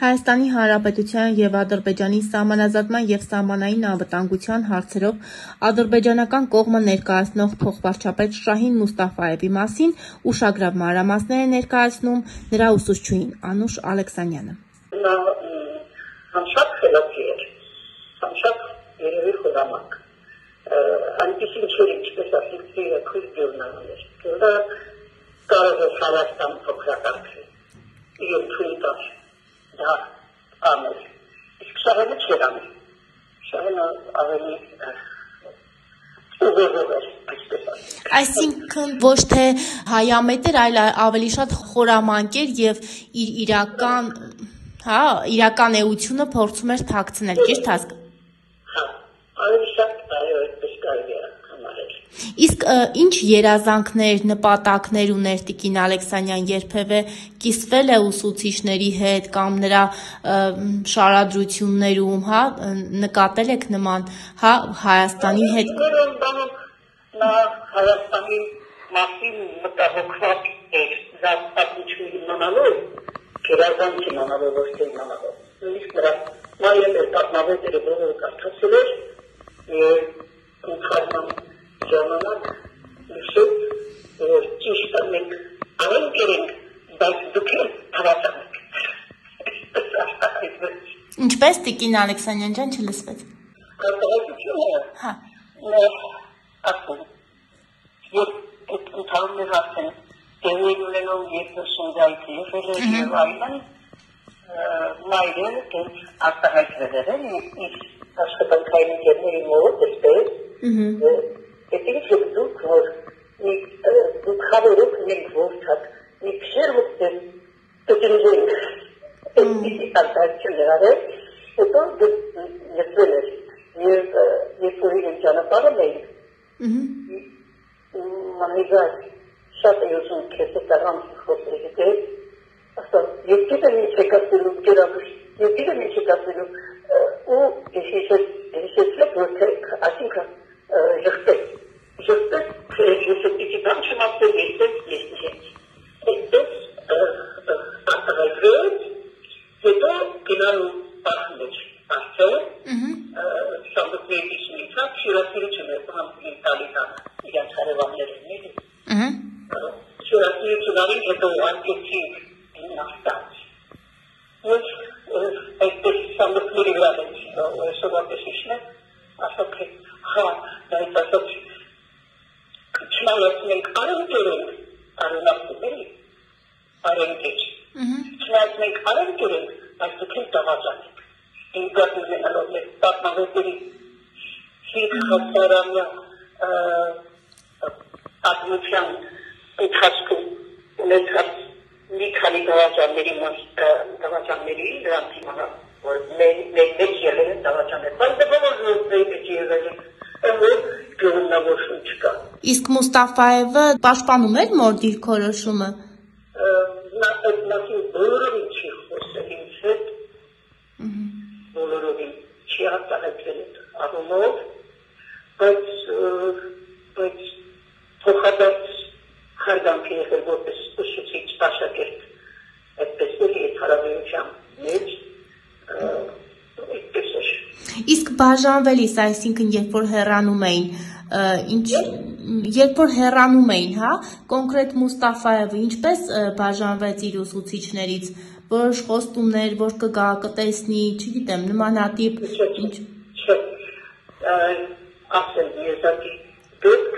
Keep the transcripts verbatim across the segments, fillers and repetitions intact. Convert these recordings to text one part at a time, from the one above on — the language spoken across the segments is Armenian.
Հայաստանի Հանրապետության և Ադրբեջանի սահմանազատման և սահմանային անվտանգության հարցերով ադրբեջանական կողմը ներկայացնող փոխվարչապետ Շահին Մուստաֆայևի մասին ուշագրավ մանրամասներ է ներկայացնում նրա ուսուցչուհին Անուշ Ալեքսանյանը։ Նա անշատ խելացի էր, անշատ երևի խորամանկ, այնպես ինչեր ինչպես ասիք քույր գյուրնաներ, որը կարող է Հայաստան փոխակարգել, իրեն թույլ տալ դա անել, իսկ Շահենը չէր անել, Շահենը ավելի ուղեղով էր, այսպես ասիք։ Այսինքն ոչ թե հայամետ էր, այլ ավելի շատ խորամանկ էր և իր իրական, հա, իրական էությունը փորձում էր թաքցնել, ճիշտ հասկ։ Հա, ավելի շատ այո, այդպես կարելի է համարել։ Իսկ ինչ երազանքներ, նպատակներ ուներ Տիկին Ալեքսանյան, երբևէ կիսվել է ուսուցիչների հետ կամ նրա շարադրություններում, հա, նկատել եք նման, հա, Հայաստանի հետ։ Նա Հայաստանի մասին մտահոգված էր, դա պատմություն իմանալով, երազանք իմանալով, ոչ թե իմանալով։ Նույնիսկ նրա մայրն էր պատմավետերը բոլորը կարդացել էր, և ընթարման ժամանակ նշել, որ ճիշտ է մենք առանք ենք, բայց դուք էլ հավատան եք։ Ինչպես Տիկին Ալեքսանյան ջան չլսվեց։ Արտահայտությունը հա ասում, երբ ընդհանուր արդեն տեղի ունենով երկու շնջայքի եղել է և այլն, մայրը դենց արտահայտվել էր իր աշխատանքային ընկերների մոտ, այսպես, Այդ ինչ եք դուք, որ դուք հավերուք մենք որթակ, մի քշեր վկտել տկնջենք, այդպիսի արտահայտություն ներարել, հետո լծվել էր, և երբ որ իրեն ճանապարհել էինք, մահիգար շատ է ուզում քեզ հետ առանց խոսել հետև, ասա, և գիտեմ ինչ եք ասելու, գերաբուշ, և գիտեմ ինչ եք ասելու, ու հիշեցլեք, որ ասինքը ժխտեք, ժխտեք, ժխտիկի բան չմասել, եսպես, եսպես, եսպես արտահայտվեց, հետո գնալու պարխնեջ ասել, սանդուկների շնիցակ, շիրասիրի չմերտան տալի հա, իրանց հարևաններն էլի, շիրասիրի չնարին հետո արկեցինք նաստանց, և այդպես սանդուկների վրադեց, սովատես իշն է, ասոք է, հա, դայց ասոք, չնայած մենք արենքեր ենք, արենապտում էլի, արենքեր, չնայած մենք արենքեր ենք, այս դուք են տաղաճան եք, ինք գատ ուզենալով մեկ պատմավետերի հիք խասարանյա պատմության ընթացքում ունեցած մի քանի դավաճանների դավաճանների նրանց իմանա, որ մեկ եղել են դավաճաններ, բայց դա բոլոր մեկ եղել են, որ գնավորություն չկա։ Իսկ Մուստաֆայևը պաշտպանում էր մոր դիրքորոշումը։ Նա այդ մասին բոլորովին չի խոսել ինձ հետ, բոլորովին չի արտահայտվել այդ առումով, բայց փոխադարձ հարգանք է եղել որպես ուսուցիչ աշակերտ, այդպես էր այդ հարաբերության մեջ, այդպես էր։ Իսկ բաժանվելիս, այսինքն երբ որ հեռանում էին, երբ որ հեռանում էին, հա, կոնկրետ Մուստաֆայևը ինչպես բաժանվեց իր ուսուցիչներից, որոշ խոստումներ, որ կգա, կտեսնի, չգիտեմ, նմանատիպ, ինչ։ Չէ, ասել եզակի դեպք,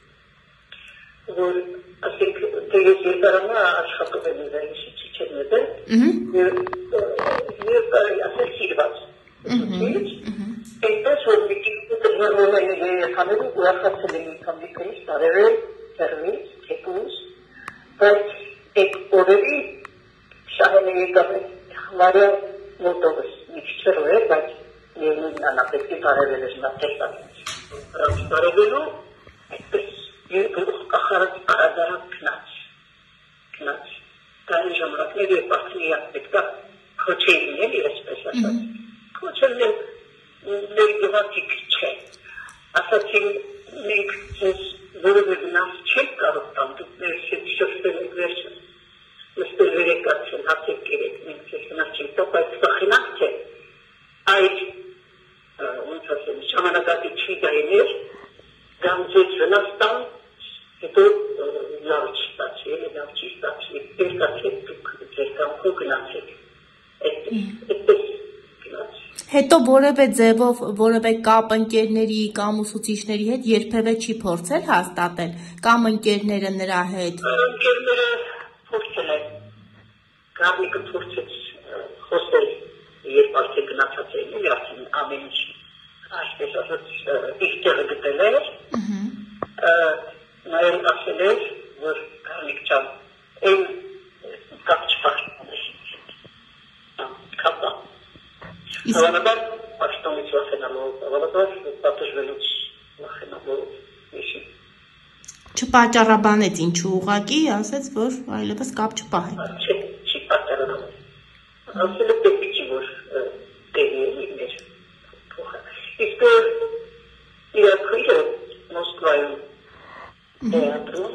որ ասենք դերես երկարանա աշխատում են ուզել ուսուցիչ են ուզել, և ասել սիրված ուսուցիչ, այնպես որ միկի ուտղերում են երեխաները ուրախացել են իքամիկրից, տարերել, հերվից, թեկուս, բայց այդ օրերի Շահենը եկավ համարյա մոտովս մի քիչ էր, բայց միևնույն անապետքի տարերել էր նա տեսանից։ Նրանց տարերելու այդպես գլուխ կախարած արադարան քնած, քնած, կային ժամանակներ երբ արդեն պետքա քոչեին էլ իրեցպես ասած, քոչելն էլ մեր գվացիկ չէ, ասացին մենք ձեզ որևէ վնաս չենք կարող տան, դուք ներս հետ շրջվել եք վերջը, նստել վերեկացել, հացեք կերեք, մենք ձեզ վնաս չենք տա, բայց Հետո որևէ ձևով որևէ կապ ընկերների կամ ուսուցիչների հետ երբևէ չի փորձել հաստատել կամ ընկերները նրա հետ։ Ընկերները փորձել են, Գարնիկը փորձեց խոսել, երբ արդեն գնացած էին, ու արդեն ամեն ինչ այսպես ասած իր տեղը գտել էր, նայել ասել էր, որ Գարնիկ ջան, այն կապ չկա, կապա։ Հավանաբար պաշտոնից վախենալով, հավանաբար պատժվելուց վախենալով, իշի։ Չպատճառաբանեց ինչու ուղղակի, ասեց, որ այլևս կապ չպահեք։ Չի, չի պատճառաբանել։ Ասել է պետք չի, որ տեղի է լիներ փոխը։ Իսկ իր քույրը Մոսկվայում դեատրում,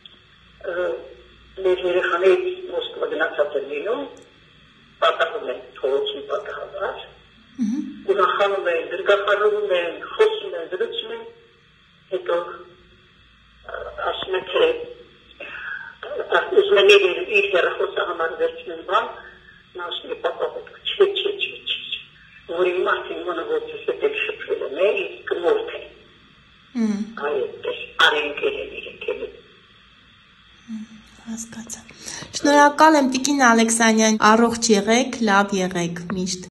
մեր երեխաներից Մոսկվա գնացած են լինում, պատահում են, թողոցում պատահաբար, ուրախանում են, գրգախարում են, խոսում են, զրուցում են, հետո ասում են, թե ուզում են իր հեռախոսը համար վերցնում բան, նա ասում է պատահում, չէ, չէ, չէ, չէ, որ իմ արդին մոնովոցից հետել շպրել են, իսկ մորդ է, այդպես, արենքեր են իրենք են։ Հասկացա։ Շնորհակալ եմ Տիկին Ալեքսանյան, առողջ եղեք, լավ եղեք միշտ։